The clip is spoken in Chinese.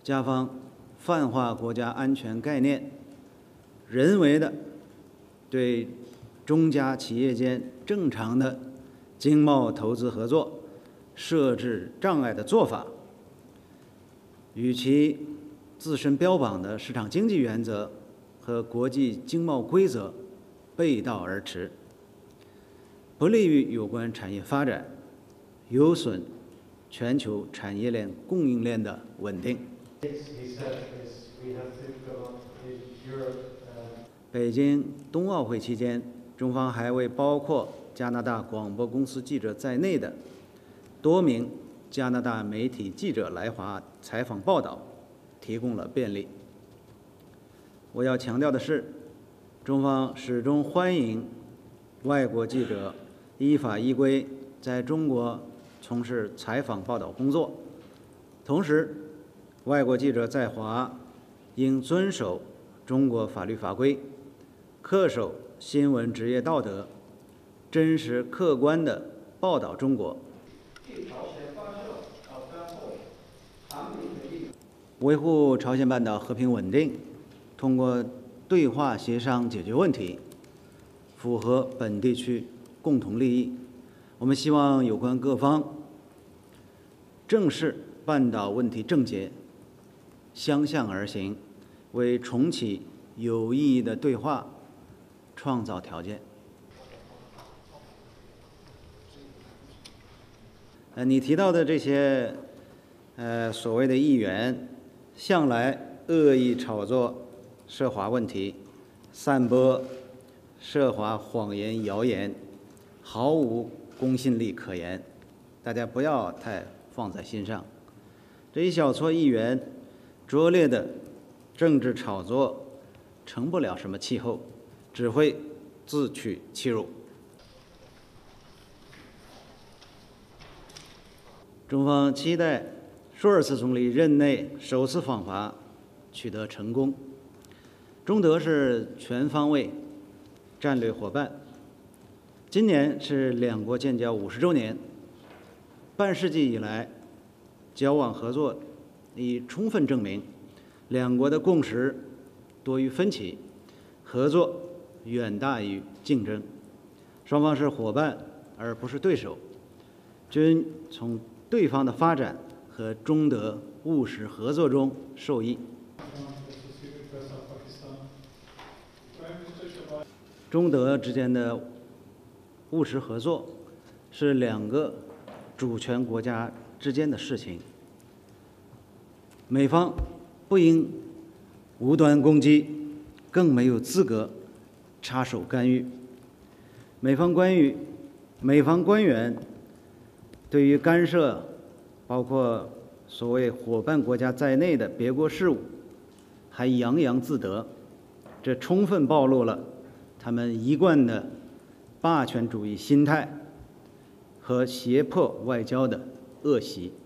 加方泛化国家安全概念，人为的对中加企业间正常的经贸投资合作设置障碍的做法，与其自身标榜的市场经济原则和国际经贸规则背道而驰，不利于有关产业发展，有损全球产业链供应链的稳定。北京冬奥会期间，中方还为包括加拿大广播公司记者在内的多名加拿大媒体记者来华采访报道提供了便利。我要强调的是，中方始终欢迎外国记者依法依规在中国从事采访报道工作，同时，外国记者在华应遵守中国法律法规，恪守新闻职业道德，真实客观地报道中国，维护朝鲜半岛和平稳定，通过对话协商解决问题，符合本地区共同利益。我们希望有关各方正视半岛问题症结，相向而行，为重启有意义的对话创造条件。你提到的这些所谓的议员，向来恶意炒作涉华问题，散播涉华谎言谣言，毫无公信力可言，大家不要太放在心上。这一小撮议员拙劣的政治炒作成不了什么气候，只会自取其辱。中方期待舒尔茨总理任内首次访华取得成功。中德是全方位战略伙伴，今年是两国建交50周年，半世纪以来，交往合作已充分证明，两国的共识多于分歧，合作远大于竞争，双方是伙伴而不是对手，均从对方的发展和中德务实合作中受益。中德之间的务实合作是两个主权国家之间的事情，美方不应无端攻击，更没有资格插手干预。美方官员对于干涉包括所谓伙伴国家在内的别国事务还洋洋自得，这充分暴露了他们一贯的霸权主义心态和胁迫外交的恶习。